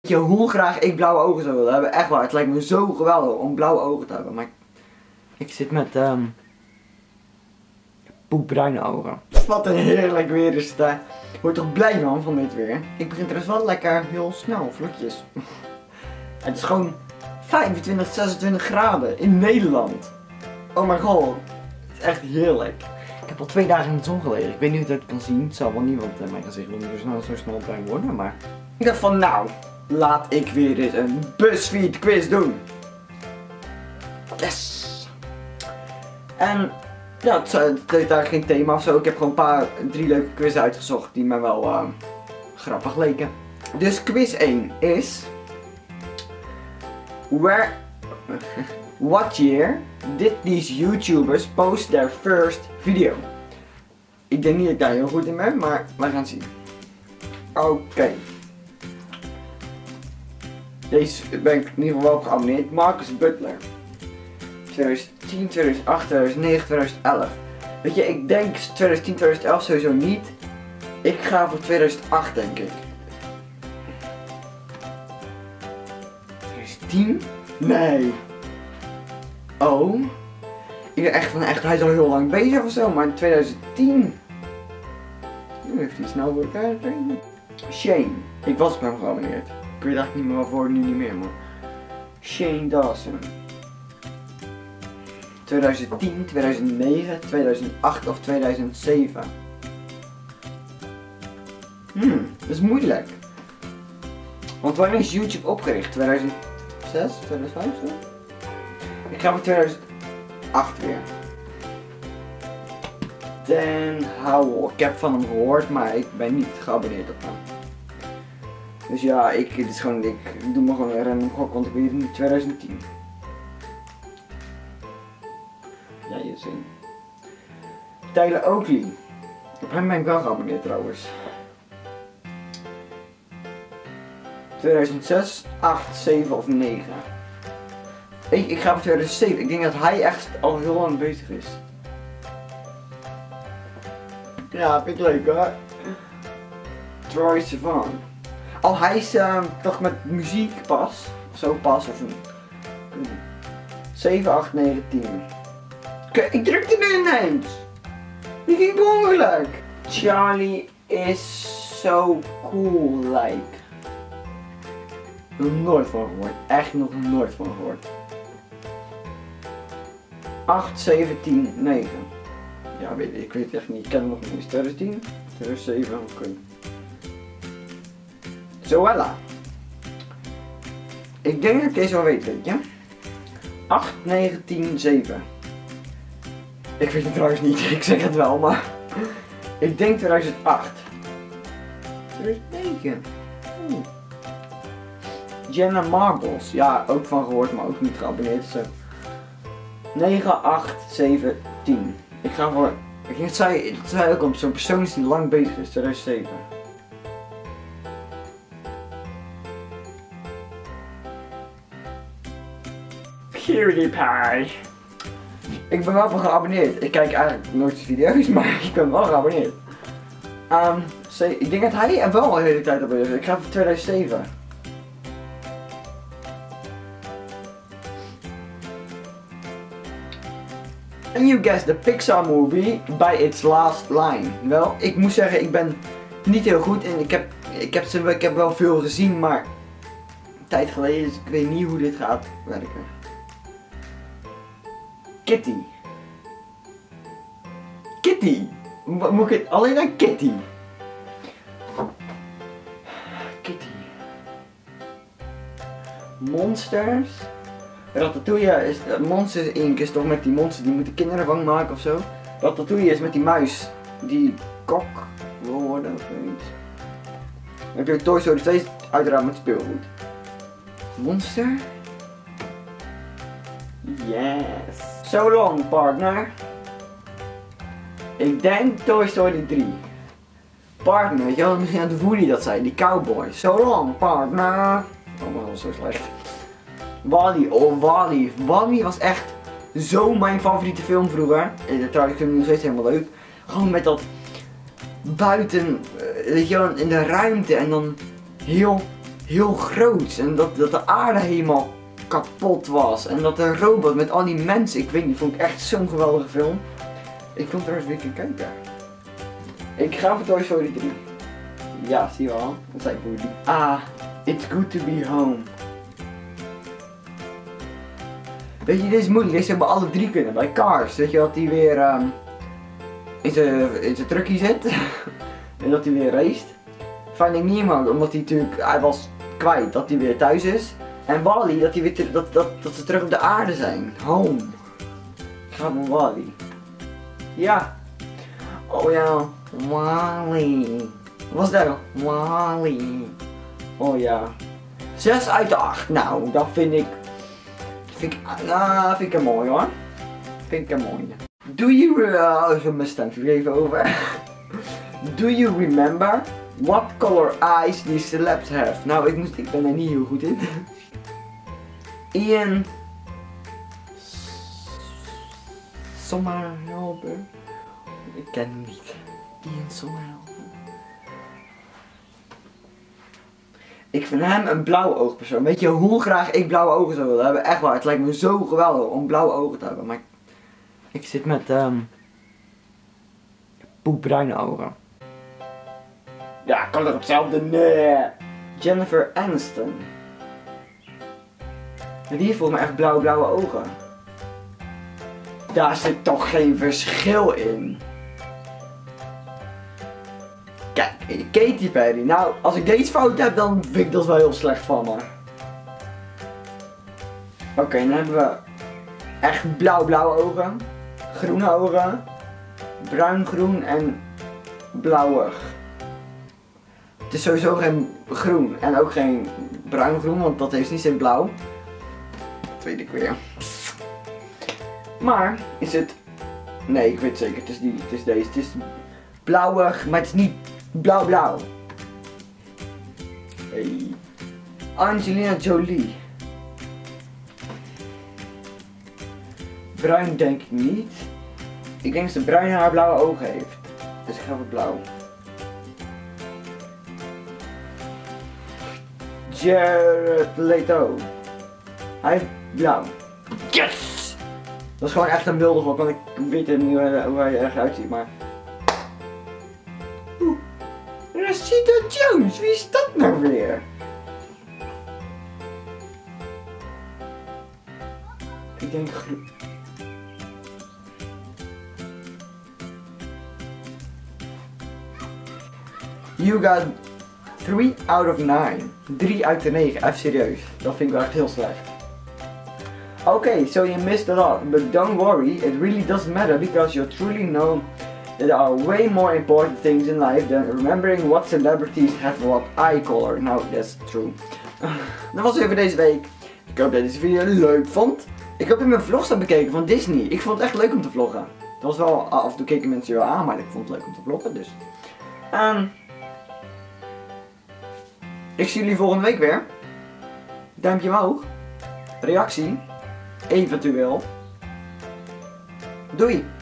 Hoe graag ik blauwe ogen zou willen hebben. Echt waar, het lijkt me zo geweldig om blauwe ogen te hebben. Maar ik zit met poepbruine ogen. Wat een heerlijk weer is het daar. Ik word toch blij van dit weer. Ik begin trouwens wel lekker heel snel, vlugjes. Het is gewoon 25, 26 graden in Nederland. Oh mijn god, het is echt heerlijk. Ik heb al 2 dagen in de zon gelegen. Ik weet niet of je het kan zien. Het zal wel niet, want mijn gezicht wil niet zo snel bruin worden, maar... Ik dacht van nou, laat ik weer eens een BuzzFeed quiz doen. Yes! En ja, het heeft eigenlijk geen thema of zo. Ik heb gewoon 3 leuke quizzen uitgezocht die mij wel grappig leken. Dus quiz 1 is... What year did these YouTubers post their first video? Ik denk niet dat ik daar heel goed in ben, maar we gaan zien. Oké. Deze ben ik in ieder geval wel geabonneerd. Marcus Butler. 2010, 2008, 2009, 2011. Weet je, ik denk 2010, 2011 sowieso niet. Ik ga voor 2008 denk ik. 2010? Nee. Oh. Ik dacht echt van hij is al heel lang bezig of zo, maar in 2010. Nu heeft hij snel voor elkaar gekregen. Shane. Ik was bij hem geabonneerd. Ik weet eigenlijk niet meer waarvoor, nu niet meer, maar. Shane Dawson. 2010, 2009, 2008 of 2007. Dat is moeilijk. Want wanneer is YouTube opgericht? 2006, 2005 zo? Ik ga voor 2008 weer. Dan Howell. Ik heb van hem gehoord, maar ik ben niet geabonneerd op hem. Dus ja, ik doe maar gewoon een random gok, want ik weet het niet. 2010. Ja, je zin. Tyler Oakley. Op hem ben ik wel geabonneerd trouwens. 2006, 8, 7 of 9. Ik ga voor 2007. Ik denk dat hij echt al heel lang bezig is. Ja, vind ik leuk hoor. Troye Sivan. Oh, hij is toch met muziek pas. Zo pas of een. 7, 8, 9, 10. Kijk, ik drukte nu ineens. Die ging ongeluk. Charlie is so cool like. Nog nooit van gehoord. Echt nog nooit van gehoord. 8, 17, 9. Ja, ik weet het echt niet. Ik ken hem nog niet eens. 2010, 2007, oké. Zoella. Ik denk dat ik deze wel weet, weet je. 8, 9, 10, 7. Ik weet het trouwens niet. Ik zeg het wel, maar... Ik denk 2008. 2009. Jenna Marbles. Ja, ook van gehoord, maar ook niet geabonneerd. Zo. 9, 8, 7, 10. Ik ga voor... Het zei ook om zo'n persoon die lang bezig is. 2007. PewDiePie. Ik ben wel van geabonneerd. Ik kijk eigenlijk nooit video's, maar ik ben wel geabonneerd. Ik denk dat hij er wel al de hele tijd op is. Ik ga voor 2007. And you guessed the Pixar movie by its last line. Wel, ik moet zeggen, ik ben niet heel goed en ik heb wel veel gezien, maar een tijd geleden, dus ik weet niet hoe dit gaat werken. Kitty. Kitty. Moet ik het alleen naar Kitty? Kitty. Monsters. Ratatouille is... Monsters Inc. is toch met die monsters die moeten kinderen bang maken of zo. Ratatouille is met die muis die kok wil worden of zoiets. Dan heb je Toy Story 2 uiteraard met speelgoed. Monster? Yes. So long partner. Ik denk Toy Story 3. Partner, weet je wel, misschien aan de Woody dat zei, die cowboy. So long partner. Oh man, dat was zo slecht. Wall-E, oh Wall-E. Wall-E was echt zo mijn favoriete film vroeger. En trouwens, ik vind hem nog steeds helemaal leuk. Gewoon met dat buiten, weet je wel, in de ruimte en dan heel heel groots. En dat de aarde helemaal kapot was. En dat de robot met al die mensen, ik weet niet, vond ik echt zo'n geweldige film. Ik wil trouwens weer kijken. Ik ga voor Toy Story 3. Ja, zie je wel. Dat zei ik voor die. Ah, it's good to be home. Weet je, dit is moeilijk. Deze hebben alle 3 kunnen. Bij Cars, weet je dat hij weer in zijn truckie zit. En dat hij weer race. Finding Nemo, omdat hij was kwijt dat hij weer thuis is. En Wall-E, dat ze terug op de aarde zijn. Home. Ik ga voor Wall-E. Ja. Oh ja. Wall-E. Wat was dat? Wall-E. Oh ja. 6 uit de 8. Nou, dat vind ik een mooi hoor. Vind ik een mooi. Do you mijn stem even over. Do you remember what color eyes these celebs have? Nou, ik ben er niet heel goed in. Ian Somerhalder. Ik ken hem niet. Ian Somerhalder. Ik vind hem een blauwe oogpersoon. Weet je hoe graag ik blauwe ogen zou willen hebben? Echt waar, het lijkt me zo geweldig om blauwe ogen te hebben. Maar ik zit met poepbruine ogen. Ja, kan er hetzelfde? Nee. Jennifer Aniston. Die heeft volgens mij echt blauwe ogen. Daar zit toch geen verschil in. Kijk, Katy Perry. Nou, als ik deze fout heb, dan vind ik dat wel heel slecht van me. Oké, dan hebben we echt blauwe ogen. Groene ogen. Bruin-groen en blauwig. Het is sowieso geen groen en ook geen bruin-groen, want dat heeft niet zin blauw. Dat weet ik weer. Maar is het... Nee, ik weet zeker, het is deze. Het is blauwig, maar het is niet blauw. Hey. Angelina Jolie. Bruin denk ik niet. Ik denk dat ze bruin haar blauwe ogen heeft. Dus ik ga voor blauw. Jared Leto. Hij heeft blauw. Yes! Dat is gewoon echt een wilde gok, want ik weet niet hoe hij eruit ziet, maar... Rashida Jones, wie is dat nou weer? Ik denk... You got 3 out of 9. 3 uit de 9, even serieus. Dat vind ik wel echt heel slecht. Okay, so you missed a lot, but don't worry, it really doesn't matter because you truly know that there are way more important things in life than remembering what celebrities have what eye color. Nou, that's true. Dat was het weer voor deze week. Ik hoop dat je deze video leuk vond. Ik heb in mijn vlogs aan bekeken van Disney. Ik vond het echt leuk om te vloggen. Dat was wel, af en toe keken mensen wel aan, maar ik vond het leuk om te vloggen, dus. Ik zie jullie volgende week weer. Duimpje omhoog. Reactie. Eventueel. Doei.